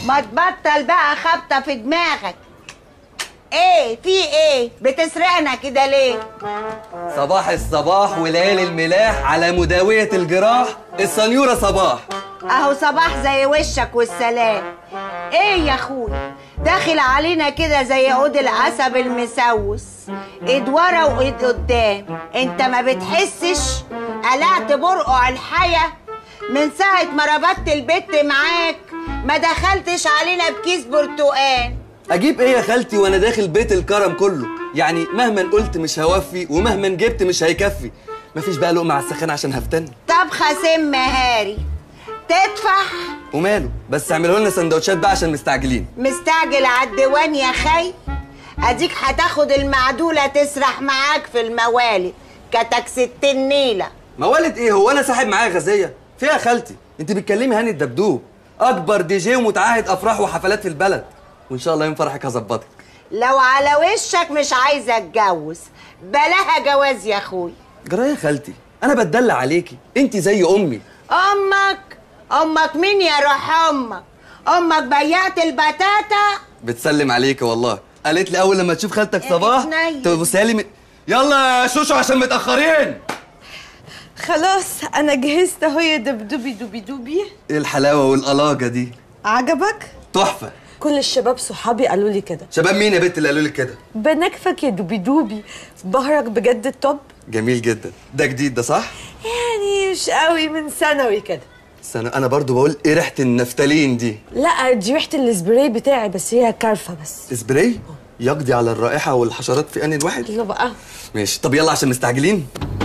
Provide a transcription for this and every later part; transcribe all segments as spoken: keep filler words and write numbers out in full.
ما تبطل بقى خبطه في دماغك. ايه في ايه بتسرقنا كده ليه؟ صباح الصباح وليالي الملاح على مداوية الجراح السنيورة صباح. اهو صباح زي وشك والسلام. ايه يا اخويا داخل علينا كده زي عود القصب المسوس، ايد ورا وايد قدام. انت ما بتحسش قلعت برقع الحياة من ساعة ما ربطت البت معاك؟ ما دخلتش علينا بكيس برتقان. اجيب ايه يا خالتي وانا داخل بيت الكرم كله؟ يعني مهما قلت مش هوفي ومهما جبت مش هيكفي. مفيش بقى لقمه على السخان عشان هفتن. طبخه سم هاري تدفع وماله، بس اعملوا لنا سندوتشات بقى عشان مستعجلين. مستعجل على الديوان يا خي؟ اديك هتاخد المعدوله تسرح معاك في الموالد كتك ستين نيله. موالد ايه؟ هو انا ساحب معايا غازيه؟ فيها خالتي انت بتكلمي هاني الدبدوب، اكبر دي جي ومتعهد افراح وحفلات في البلد، وان شاء الله يوم فرحك هظبطك. لو على وشك مش عايزه اتجوز بلاها جواز يا اخوي. جرايه يا خالتي انا بتدلع عليكي، انت زي امي. امك؟ امك مين يا روح امك؟ امك بيعت البتاتا؟ بتسلم عليكي والله، قالت لي اول لما تشوف خالتك صباح تبصها لي من... يلا يا شوشو عشان متاخرين. خلاص انا جهزت اهو يا دبدوبي دوبي دوبي. ايه الحلاوه والقلاجه دي؟ عجبك؟ تحفه. كل الشباب صحابي قالوا لي كده. شباب مين يا بنت اللي قالوا لك كده؟ بنكفك يا دوبي دوبي، بهرك بجد التوب. جميل جدا. ده جديد ده صح؟ يعني مش قوي، من ثانوي كده. سنة انا برضو بقول ايه ريحه النفتالين دي؟ لا دي ريحه السبراي بتاعي، بس هي كارفه بس. سبراي؟ يقضي على الرائحه والحشرات في ان الواحد؟ يلا بقى. ماشي طب يلا عشان مستعجلين.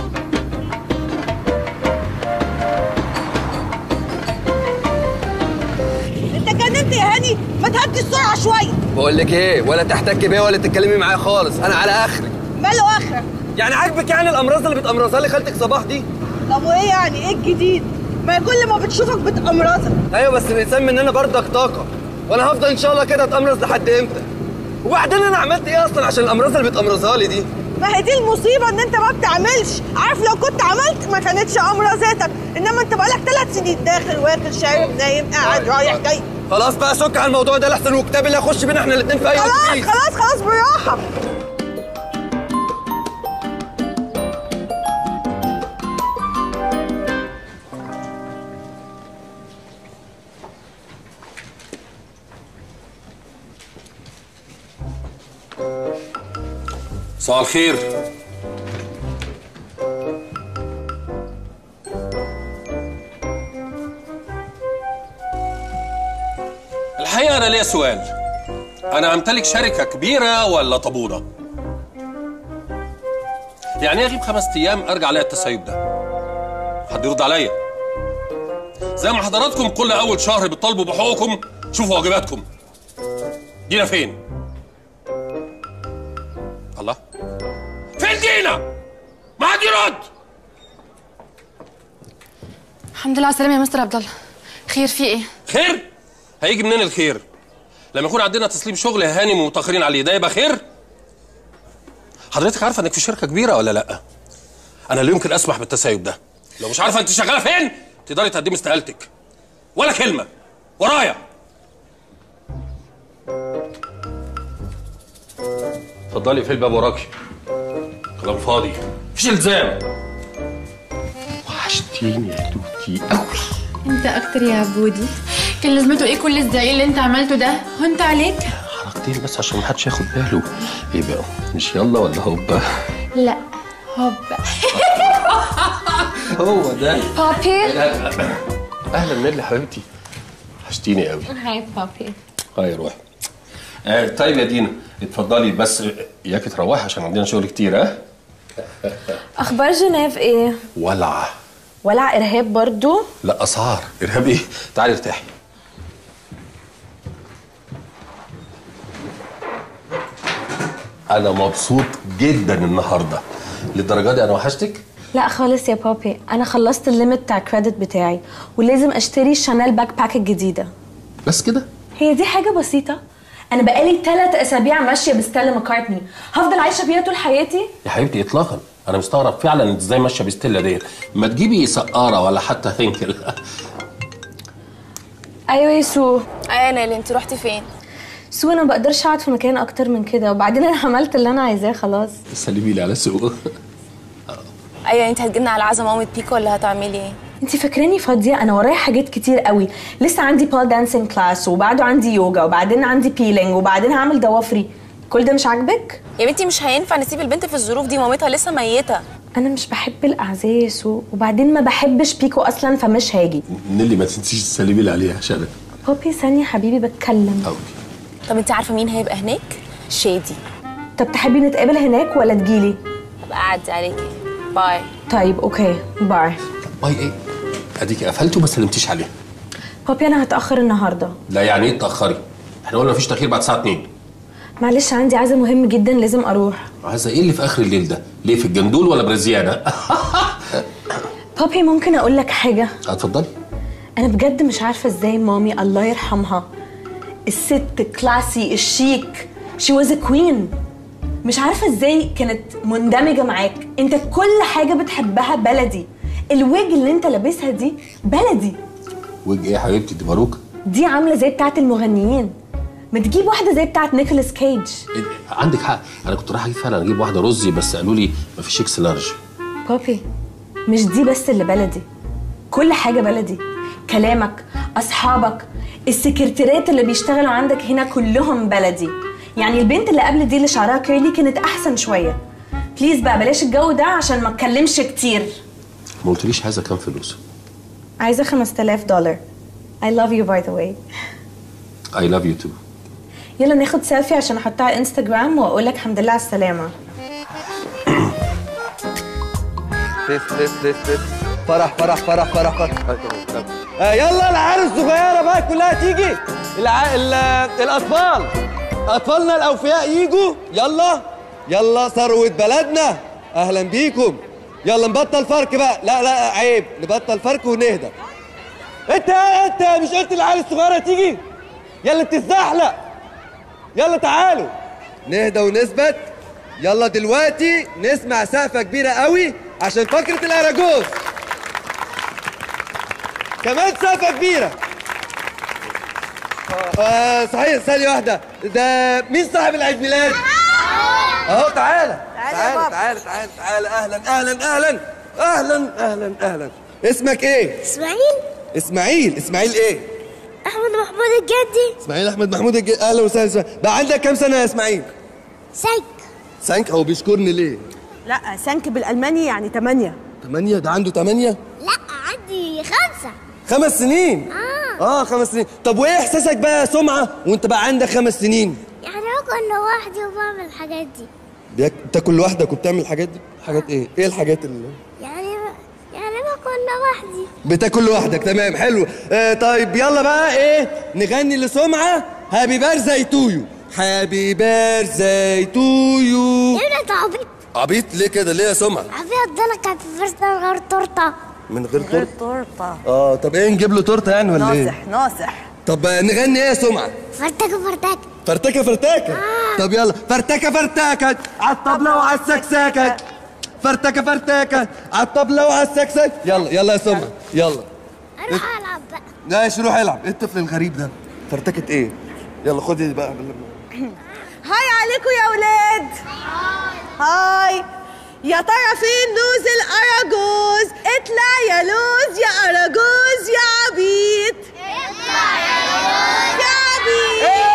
انت جننت يا هاني، ما تهدي السرعه شويه. بقول لك ايه، ولا تحتكي بيا ولا تتكلمي معايا خالص، انا على اخري. ماله اخرك؟ يعني عاجبك يعني الامراض اللي بتامرضها لي خالتك صباح دي؟ طب وايه يعني؟ ايه الجديد؟ ما كل ما بتشوفك بتأمرزك. ايوه بس الانسان مننا برضك طاقه، وانا هفضل ان شاء الله كده اتامرز لحد امتى؟ وبعدين انا عملت ايه اصلا عشان الامراض اللي بتامرزها لي دي؟ ما هي دي المصيبه، ان انت ما بتعملش. عارف لو كنت عملت ما كانتش امراضاتك، انما انت بقالك ثلاث سنين داخل واكل شارب نايم قاعد رايح جاي. خلاص بقى سك على الموضوع ده لحسن وكتاب اللي هيخش بينا احنا الاثنين في اي وقت. خلاص خلاص خلاص بالراحه. صباح الخير. الحقيقة أنا ليا سؤال، أنا أمتلك شركة كبيرة ولا طابونة؟ يعني إيه أغيب خمس أيام أرجع ألاقي التسيب ده؟ حد يرد عليا؟ زي ما حضراتكم كل أول شهر بتطالبوا بحقوقكم، شوفوا واجباتكم. دينا فين؟ الله؟ فين دينا؟ ما حد يرد. الحمد لله على السلامة يا مستر عبد الله. خير في ايه؟ خير؟ هيجي منين الخير؟ لما يكون عندنا تسليم شغل هاني ومتأخرين عليه ده يبقى خير؟ حضرتك عارفة انك في شركة كبيرة ولا لأ؟ أنا لا يمكن أسمح بالتسيب ده. لو مش عارفة أنت شغالة فين تقدري تقدمي استقالتك. ولا كلمة ورايا. اتفضلي في الباب وراكي. كلام فاضي، مفيش التزام. وحشتيني يا توتي قوي. انت اكتر يا عبودي. كان لازمته ايه كل الزعيق اللي انت عملته ده؟ هنت عليك؟ حركتين بس عشان محدش ياخد باله. ايه بقى؟ مش يلا ولا هوبا؟ لا هوبا. هو ده بابي. اهلا نيلي حبيبتي، وحشتيني قوي. هاي بابي. هاي روحي. آه طيب يا دينا اتفضلي، بس اياكي تروحي عشان عندنا شغل كتير. ها اخبار جنيف ايه؟ ولع. ولع ارهاب برضو؟ لا اسعار. ارهاب ايه؟ تعالي ارتاحي. انا مبسوط جدا النهارده. للدرجه دي انا وحشتك؟ لا خالص يا بابي، انا خلصت الليمت بتاع الكريدت بتاعي ولازم اشتري شانيل باك باك الجديده. بس كده؟ هي دي حاجه بسيطه؟ انا بقالي ثلاث اسابيع ماشيه بستيلا ماكارتني، هفضل عايشه بيها طول حياتي؟ يا حبيبتي اطلاقا. انا مستغرب فعلا انت ازاي ماشيه بستيلا ديت. ما تجيبي سقاره ولا حتى هنكل. ايوه يا سو. ايوه يا نيلي، انت رحتي فين؟ سو انا ما بقدرش اقعد في مكان اكتر من كده، وبعدين انا عملت اللي انا عايزاه خلاص. سلمي لي على سو. ايوه انت هتجيلنا على عزا مامة بيكو ولا هتعملي ايه؟ انت فاكراني فاضيه؟ انا ورايا حاجات كتير قوي، لسه عندي بال دانسينج كلاس، وبعده عندي يوجا، وبعدين عندي بيلينج، وبعدين هعمل ضوافري. كل ده مش عاجبك؟ يا بنتي مش هينفع نسيب البنت في الظروف دي، مامتها لسه ميته. انا مش بحب الاعزاء يا سو، وبعدين ما بحبش بيكو اصلا فمش هاجي. نيلي ما تنسيش تسلمي لي عليها عشانك. بابي ثانيه حبيبي بتكلم. أوكي. طب انت عارفه مين هيبقى هناك؟ شادي. طب تحبي نتقابل هناك ولا تجيلي؟ هبقى اعدي عليكي. باي. طيب اوكي باي. باي ايه؟ اديكي قفلتي وما سلمتيش عليها. بابي انا هتاخر النهارده. لا يعني ايه تاخري؟ احنا قلنا مفيش تاخير بعد الساعه اتنين. معلش عندي عزا مهم جدا لازم اروح. عايزه ايه اللي في اخر الليل ده؟ ليه في الجندول ولا برازيانا؟ بابي ممكن اقول لك حاجه؟ اتفضلي. انا بجد مش عارفه ازاي مامي الله يرحمها الست كلاسي الشيك شي واز ا كوين، مش عارفه ازاي كانت مندمجه معاك. انت كل حاجه بتحبها بلدي، الويج اللي انت لابسها دي بلدي. ويج ايه يا حبيبتي؟ دي باروكه. دي عامله زي بتاعه المغنيين، ما تجيب واحده زي بتاعه نيكولاس كيج. عندك حق، انا كنت رايح اجيب فعلا اجيب واحده رزي، بس قالوا لي مفيش اكس لارج. بابي مش دي بس اللي بلدي، كل حاجه بلدي. كلامك، اصحابك، السكرتيرات اللي بيشتغلوا عندك هنا كلهم بلدي. يعني البنت اللي قبل دي اللي شعرها كيرلي كانت احسن شويه. بليز بقى بلاش الجو ده عشان ما اتكلمش كتير. ما قلتليش عايزه كام فلوس؟ عايزه خمسة آلاف دولار. I love you by the way. I love you too. يلا ناخد سيلفي عشان احطها على انستغرام واقول لك الحمد لله على السلامه. لف لف لف لف فرح فرح فرح فرح فرح. آه يلا العيال الصغيره بقى كلها تيجي. الع... ال... الاطفال اطفالنا الاوفياء يجوا. يلا يلا ثروه بلدنا، اهلا بيكم. يلا نبطل فرق بقى. لا لا عيب، نبطل فرق ونهدى. انت انت مش قلت العيال الصغيره تيجي؟ يلا بتتزحلق. يلا تعالوا نهدى ونثبت. يلا دلوقتي نسمع سقفه كبيره قوي عشان فقره الاراجوز. كمان سقفه كبيره. آه صحيح، ثانيه واحده، ده مين صاحب العيد ميلاد؟ اهو تعالى تعالى تعالى تعالى تعالى. اهلا اهلا اهلا اهلا اهلا اهلا. اسمك ايه؟ اسماعيل. اسماعيل. اسماعيل ايه؟ احمد محمود الجدي. اسماعيل احمد محمود الجدي. اهلا وسهلا. اسماعيل بقى عندك كام سنه يا اسماعيل؟ سانك. سانك؟ هو بيشكرني ليه؟ لا سانك بالالماني يعني تمانية. تمانية؟ ده عنده تمانية؟ لا عندي خمسة. خمس سنين؟ اه اه خمس سنين. طب وايه احساسك بقى يا سمعة وانت بقى عندك خمس سنين؟ يعني باكل لوحدي وبعمل الحاجات دي. بيك... بتاكل لوحدك وبتعمل الحاجات دي؟ حاجات ايه؟ ايه الحاجات اللي يعني يعني باكل لوحدي. بتاكل لوحدك؟ تمام حلو. آه طيب يلا بقى ايه نغني لسمعة هابي بيرثداي تو يو. هابي بيرثداي تو يو. ايه ده عبيط؟ عبيط ليه كده؟ ليه يا سمعة؟ عبيط ده انا كانت بيرثداي من غير تورته. من غير تورته؟ تورته. اه طب ايه نجيب له تورته يعني ولا ايه؟ ناصح ناصح. طب نغني ايه يا سمعة؟ فرتكه فرتكه. فرتكه فرتكه. آه. طب يلا فرتكه فرتكه على الطبله وعلى السكسكه. فرتكه فرتكه على الطبله وعلى السكسكه. يلا يلا يا سمعة يلا. اروح العب بقى. ماشي روح العب. ايه الطفل الغريب ده؟ فرتكه ايه؟ يلا خدي بقى. هاي عليكم يا ولاد. هاي. يا ترى فين لوز الاراجوز؟ اطلع يا لوز يا اراجوز يا عبيط. اطلع يا لوز يا عبيط.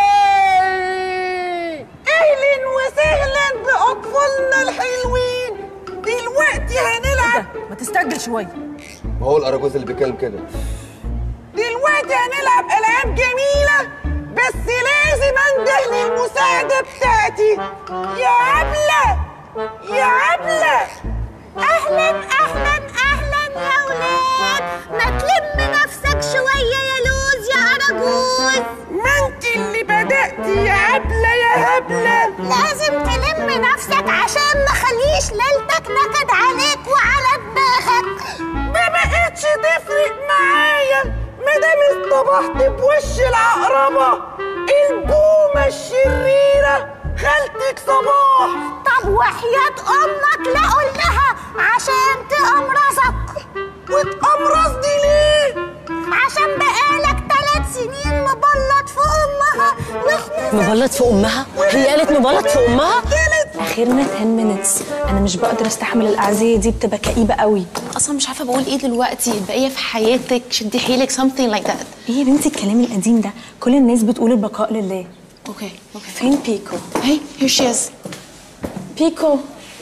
اهلا وسهلا باطفالنا الحلوين. دلوقتي هنلعب. ما تستعجل شويه. ما هو الاراجوز اللي بيتكلم كده. دلوقتي هنلعب العاب جميله، بس لازم انده للمساعده بتاعتي. يا عبله يا عبله. اهلا اهلا اهلا يا ولاد. ما تلم نفسك شويه يا لوز يا اراجوز. ما انت اللي بدأتي يا عبله يا هبله. لازم تلم نفسك عشان ما خليش ليلتك نكد عليك وعلى دماغك. ما بقتش تفرق معايا مادام اصطبحت بوش العقربه البومه الشريره خالتك صباح. طب وحياة امك لا قول لها عشان تقمرصك. وتقمرصني ليه؟ عشان بقالك تلات ثلاث سنين مبلط في امها واحنا مبلط في امها؟ هي قالت مبلط في امها؟ اخرنا عشرة minutes. انا مش بقدر استحمل الاعزيه دي، بتبقى كئيبه قوي. اصلا مش عارفه بقول ايه دلوقتي. البقيه في حياتك، شدي حيلك something like that. ايه يا بنتي الكلام القديم ده؟ كل الناس بتقول البقاء لله. اوكي اوكي. فين بيكو؟ هي here she is. بيكو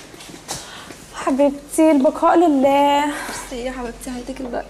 حبيبتي، البقاء لله. بصي يا حبيبتي هديك الباقي.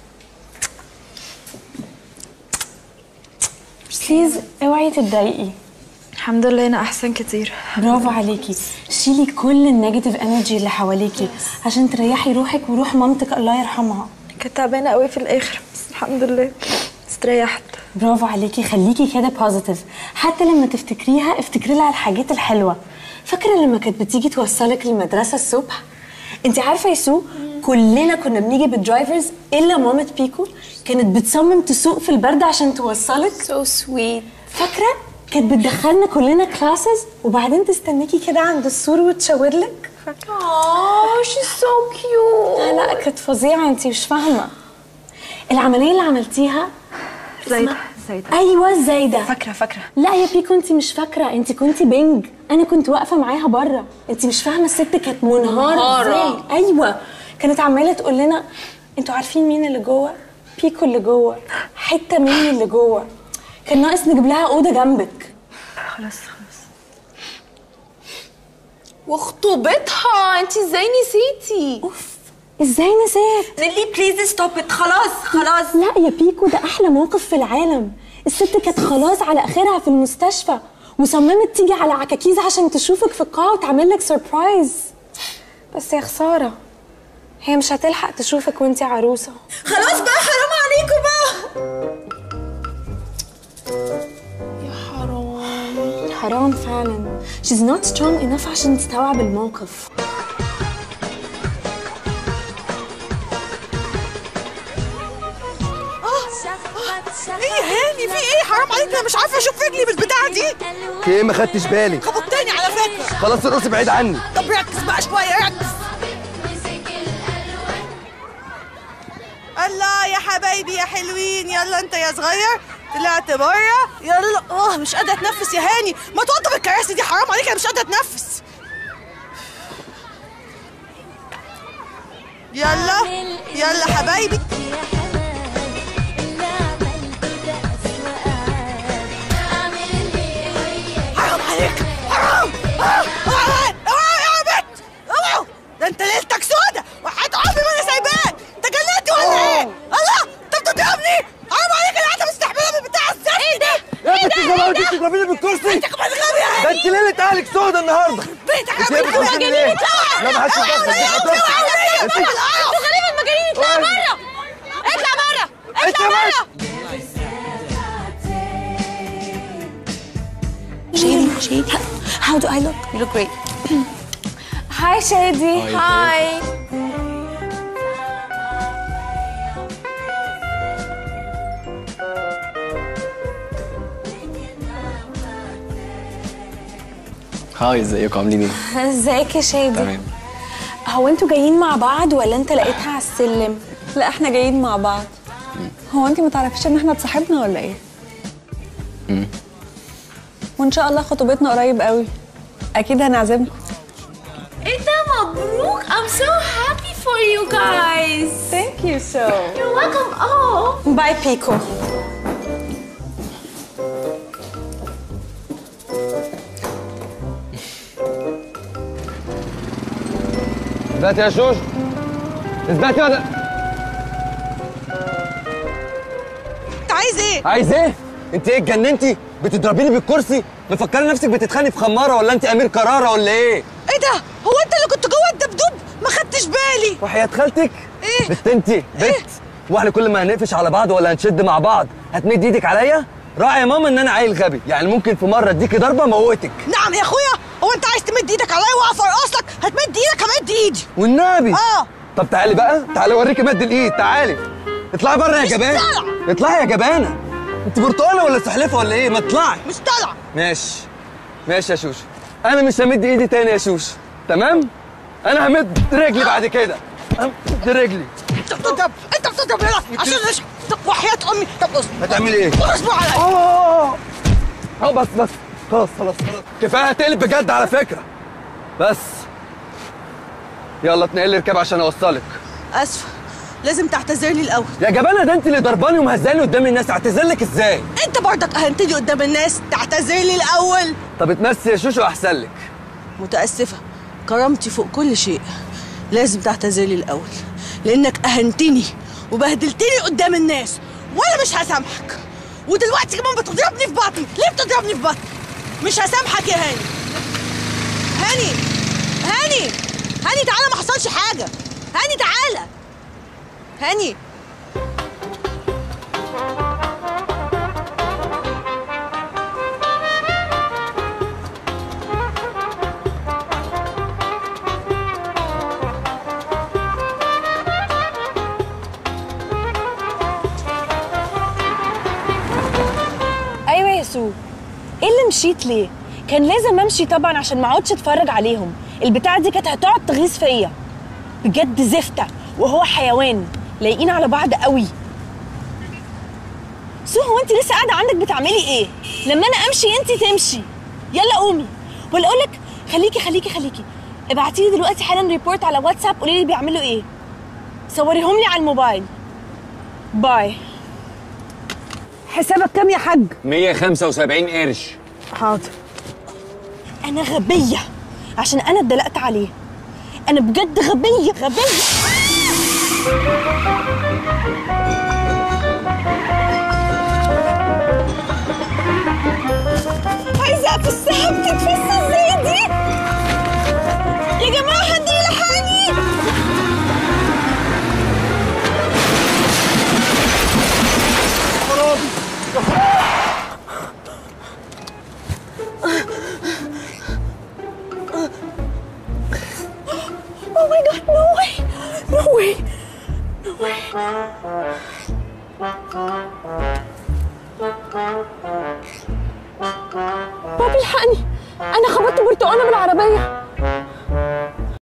بليز اوعي تتضايقي. الحمد لله انا احسن كتير. برافو عليكي. شيلي كل النيجاتيف انرجي اللي حواليكي عشان تريحي روحك وروح مامتك الله يرحمها. كنت تعبانه قوي في الاخر بس الحمد لله استريحت. برافو عليكي، خليكي كده بوزيتيف. حتى لما تفتكريها افتكري لها الحاجات الحلوه. فاكره لما كانت بتيجي توصلك المدرسه الصبح؟ انت عارفه يا سو، كلنا كنا بنيجي بالدرايفرز الا مامة بيكو كانت بتصمم تسوق في البرد عشان توصلك. so sweet. فاكره كانت بتدخلنا كلنا كلاسز وبعدين تستنيكي كده عند السور وتشاور لك. فاكره؟ اه she's so cute. لا لا كانت فظيعه، انت مش فاهمه. العمليه اللي عملتيها زايده زايده. ايوه زايده. فاكره فاكره. لا يا بيكو انت مش فاكره، انت كنتي بنج. انا كنت واقفه معاها بره. انت مش فاهمه الست كانت منهاره ازاي. ايوه كانت عماله تقول لنا انتوا عارفين مين اللي جوه؟ بيكو اللي جوه، حته مني اللي جوه. كان ناقص نجيب لها اوضه جنبك. خلاص خلاص. وخطوبتها انت ازاي نسيتي؟ اوف ازاي نسيت؟ نيلي بليز ستوب ات. خلاص خلاص. لا يا بيكو ده احلى موقف في العالم. الست كانت خلاص على اخرها في المستشفى وصممت تيجي على عكاكيز عشان تشوفك في القاعه وتعمل لك سربرايز. بس يا خساره هي مش هتلحق تشوفك وانتي عروسه. خلاص بقى حرام عليكم بقى. يا حرام. حرام فعلا. she's not strong enough عشان تستوعب الموقف. ايه يا هاني في ايه؟ حرام عليك انا مش عارفه اشوف رجلي بالبتاعه دي. في ايه ما خدتش بالي؟ خبطتني على فكره. خلاص ارقصي بعيد عني. طب ركز بقى شويه ركز. الله يا حبايبي يا حلوين، يلا انت يا صغير طلعت بره. يلا اه مش قادره اتنفس يا هاني، ما توضب الكراسي دي حرام عليك انا مش قادره اتنفس. يلا يلا حبايبي. حرام عليك حرام. اوعوا اوعوا يا بنت اوعوا، ده انت ليلتك سودا وحياة عمري ما انا سايباك. انت جننتي ولا ايه؟ الله انت بتضربني. حرام عليك انا قاعده مستحمله بالبتاع الزفت. ايه ده؟ ايه ده؟ انت بتضربيني بالكرسي؟ انت كمان غبي يا ده هاني. انت ليله اهلك سودا النهارده. بيتك انت يا ايه بتقولي ليه؟ لا ما حدش يتدخل. انتوا غريب المجانين. اطلع بره اطلع بره اطلع بره. Shady, Shady. How do I look? You look great. Hi Shady. Hi. هاي ازيكم عاملين ايه؟ ازيك يا شادي؟ تمام. هو انتوا جايين مع بعض ولا انت لقيتها على السلم؟ لا احنا جايين مع بعض. هو انت ما تعرفيش ان احنا اتصاحبنا ولا ايه؟ امم وان شاء الله خطوبتنا قريب قوي. اكيد هنعزمكم. ايه ده مبروك. I'm so happy for you guys. Thank you so. You're welcome. Oh. باي بيكو. اثبتي يا شوش، اثبتي ولا انت عايز ايه؟ عايز ايه؟ انت ايه اتجننتي؟ بتضربيني بالكرسي؟ مفكره نفسك بتتخانقي في خماره ولا انت امير كراره ولا ايه؟ ايه ده؟ هو انت اللي كنت جوه الدبدوب؟ ما خدتش بالي. وحياة خالتك؟ ايه؟ بت انت بت واحنا كل ما هنقفش على بعض ولا هنشد مع بعض هتمد ايدك عليا؟ راعي يا ماما ان انا عيل غبي، يعني ممكن في مره اديكي ضربه موتك. نعم يا اخويا، هو انت عايز تمد ايدك عليا واقف ارقص لك؟ هتمد ايدك همد ايدي. والنبي؟ اه. طب تعالي بقى، تعالي اوريكي مد الايد، تعالي. اطلعي بره يا جبانه. اطلعي يا جبانه. انت برتقانه ولا سحلفه ولا ايه؟ ما اطلعي. مش طالعه. ماشي. ماشي يا شوش. انا مش همد ايدي تاني يا شوش، تمام؟ انا همد رجلي بعد كده. همد رجلي. انت بتضرب انت بتضرب يلا عشان نشرب طب وحياة امي طب اصبر. هتعملي ايه؟ اصبر عليا. اه اه بس بس خلاص خلاص كفايه هتقلب بجد على فكره. بس يلا اتنقل لي اركب عشان اوصلك. اسفه لازم تعتذر لي الاول. يا جبانه ده انت اللي ضرباني ومهزاني قدام الناس، اعتذر لك ازاي؟ انت برضك اهنتني قدام الناس، تعتذر لي الاول. طب اتمسي يا شوشو احسن لك. متاسفه، كرامتي فوق كل شيء، لازم تعتذر لي الاول لانك اهنتني وبهدلتني قدام الناس وانا مش هسامحك. ودلوقتي كمان بتضربني في بطني. ليه بتضربني في بطني؟ مش هسامحك يا هاني. هاني هاني هاني تعالى، ما حصلش حاجه. هاني تعالى. هاني ايوه يا سو، ايه اللي مشيت ليه؟ كان لازم امشي طبعا عشان ما اقعدش اتفرج عليهم. البتاعه دي كانت هتقعد تغيظ فيا بجد. زفته وهو حيوان، لايقين على بعض قوي. سو هو انت لسه قاعده عندك بتعملي ايه؟ لما انا امشي انت تمشي. يلا قومي. ولا اقول لك خليكي خليكي خليكي ابعتي لي دلوقتي حالا ريبورت على واتساب، قولي لي بيعملوا ايه، صوريهم لي على الموبايل. باي. حسابك كام يا حاج؟ مية وخمسة وسبعين قرش. حاضر. انا غبيه عشان انا اتدلقت عليه. انا بجد غبيه غبيه. عايزه في السحب تتفس ازاي دي يا جماعه؟ حد يلحقني. Oh my god, no way! No way! No way! بابي الحقني، أنا خبطت برتقانة بالعربية.